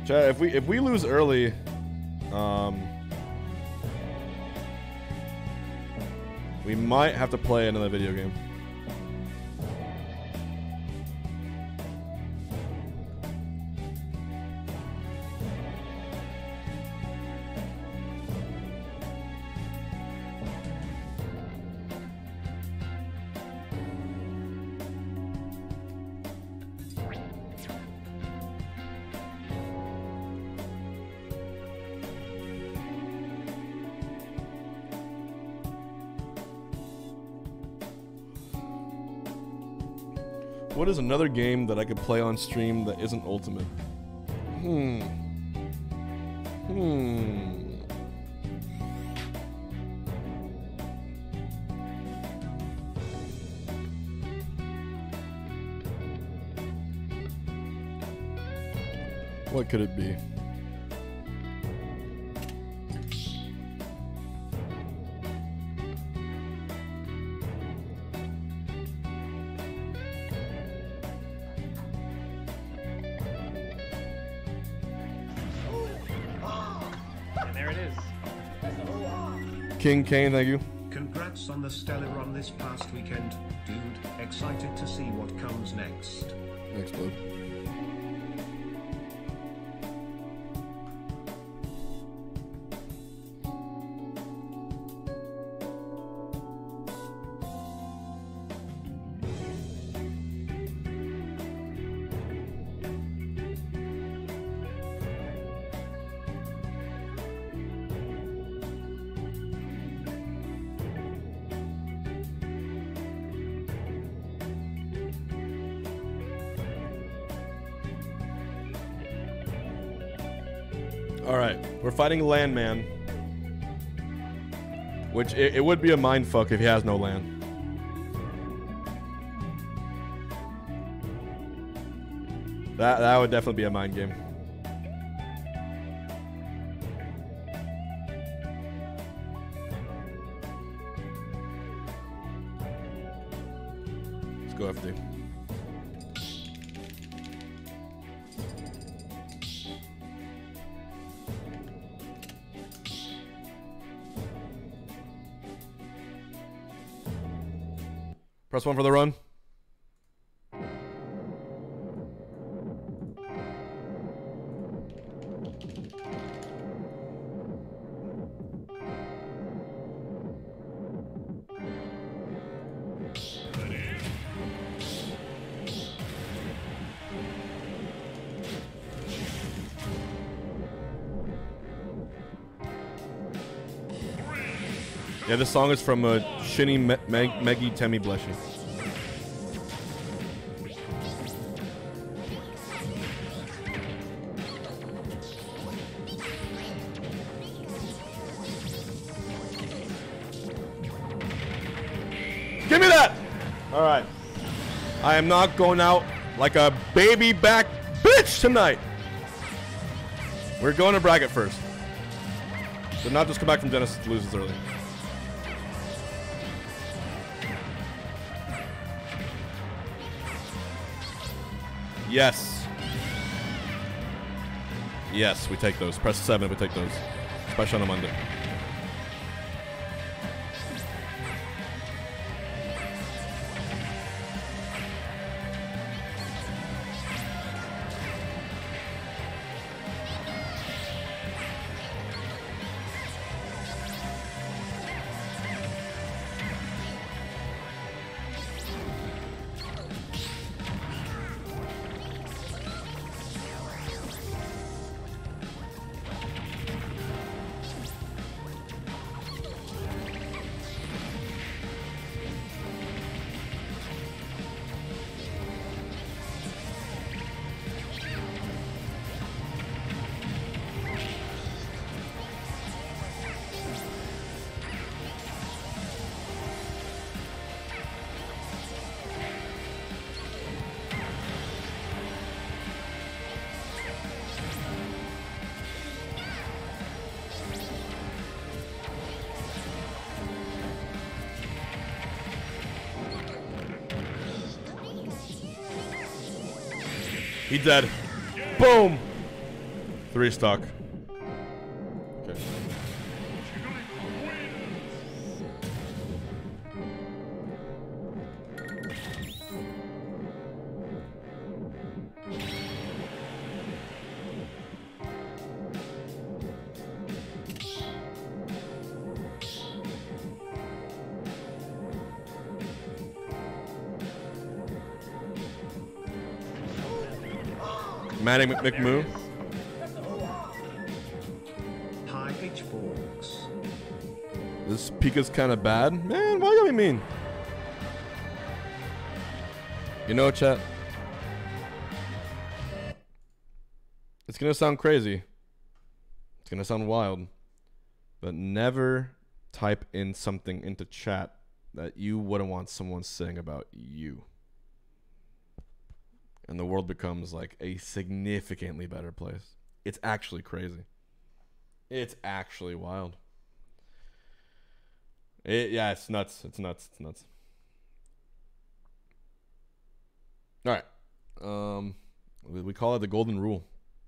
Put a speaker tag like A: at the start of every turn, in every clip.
A: Chat, if we lose early, we might have to play another video game. What is another game that I could play on stream that isn't Ultimate? What could it be? King Kane, thank you.
B: Congrats on the stellar run this past weekend, dude. Excited to see what comes next.
A: Next, bud. Alright, we're fighting Lanman. Which, it would be a mindfuck if he has no land. That would definitely be a mind game. Let's go FD. Press 1 for the run. Yeah, this song is from Shinny Meggy Temi Bleshy. Give me that! Alright. I am not going out like a baby back bitch tonight. We're going to bracket first. Did not just come back from Genesis to lose this early. Yes. Yes, we take those. Press 7 if we take those. Especially on a Monday. He dead. Boom. 3 stock. Okay. Maddie McMoo.
B: Hi H-Box.
A: This Pika's kind of bad. Man, why you gotta be mean? You know, chat. It's gonna sound crazy. It's gonna sound wild. But never type in something into chat that you wouldn't want someone saying about you. And the world becomes like a significantly better place. It's actually crazy. It's actually wild. Yeah, it's nuts. It's nuts. It's nuts. All right. We call it the golden rule.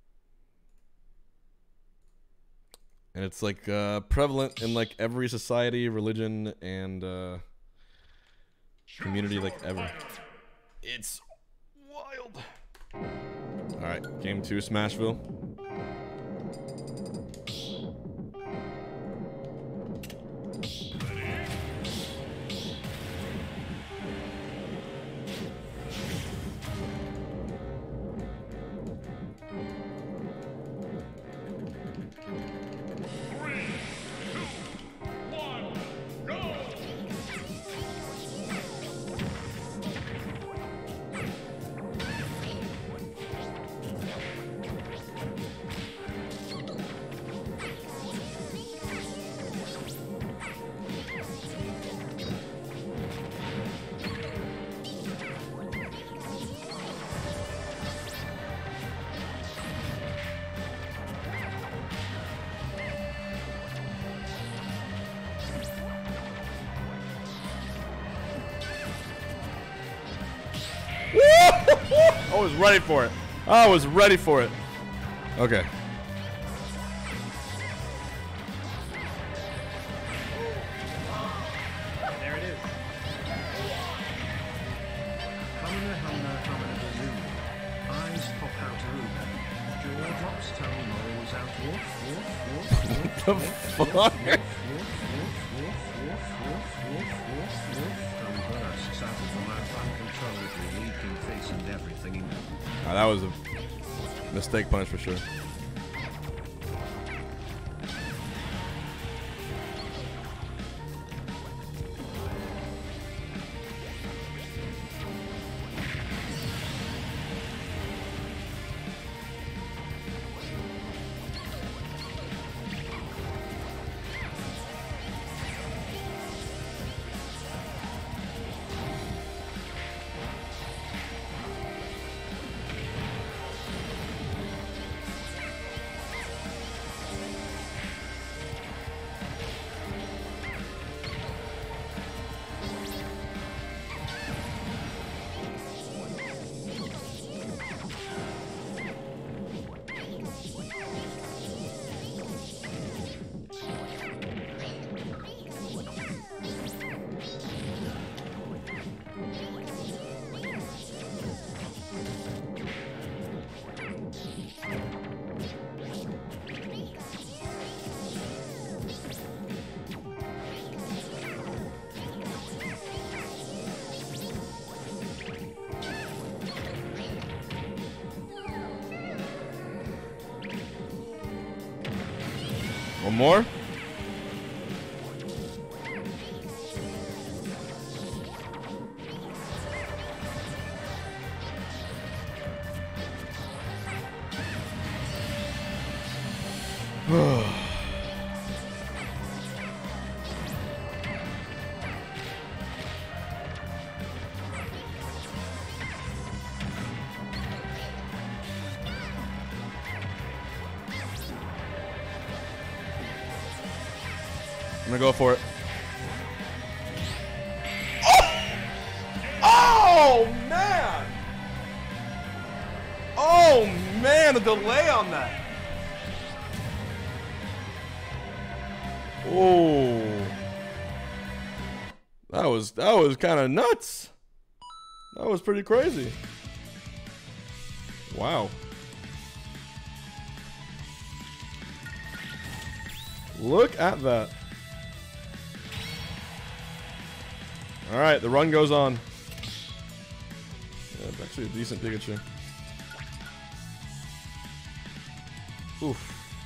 A: And it's like prevalent in like every society, religion, and community like ever. It's wild. All right, game 2, Smashville. I was ready for it. I was ready for it. Okay.
B: There it is. Eyes pop out Aruba. Jaw drops, tongue rolls out. Woof, woof, woof, woof,
A: The
B: woof,
A: fuck?
B: Tongue bursts out of the mouth uncontrollably, leaking face and everything in.
A: That was a mistake punch for sure. One more? I'm gonna go for it. Oh man! Oh man, the delay on that. Oh. That was kind of nuts. That was pretty crazy. Wow. Look at that. All right, the run goes on. Yeah, actually a decent Pikachu. Oof.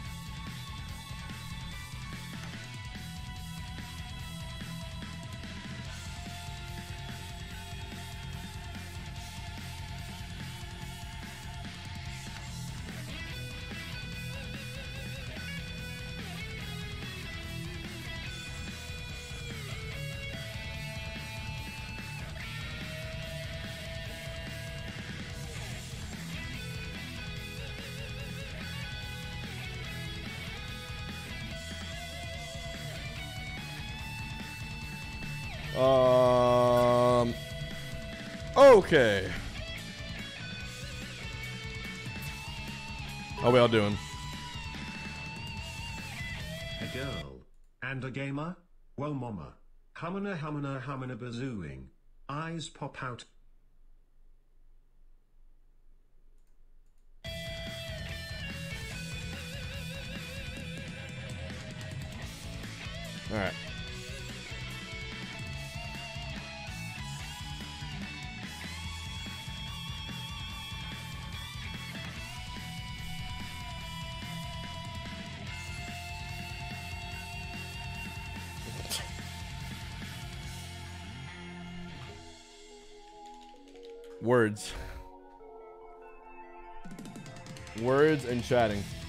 A: Okay. How we all doing?
B: A girl. And a gamer? Whoa mama. Humana humana humana bazooing. Eyes pop out.
A: All right. Words. Words and chatting.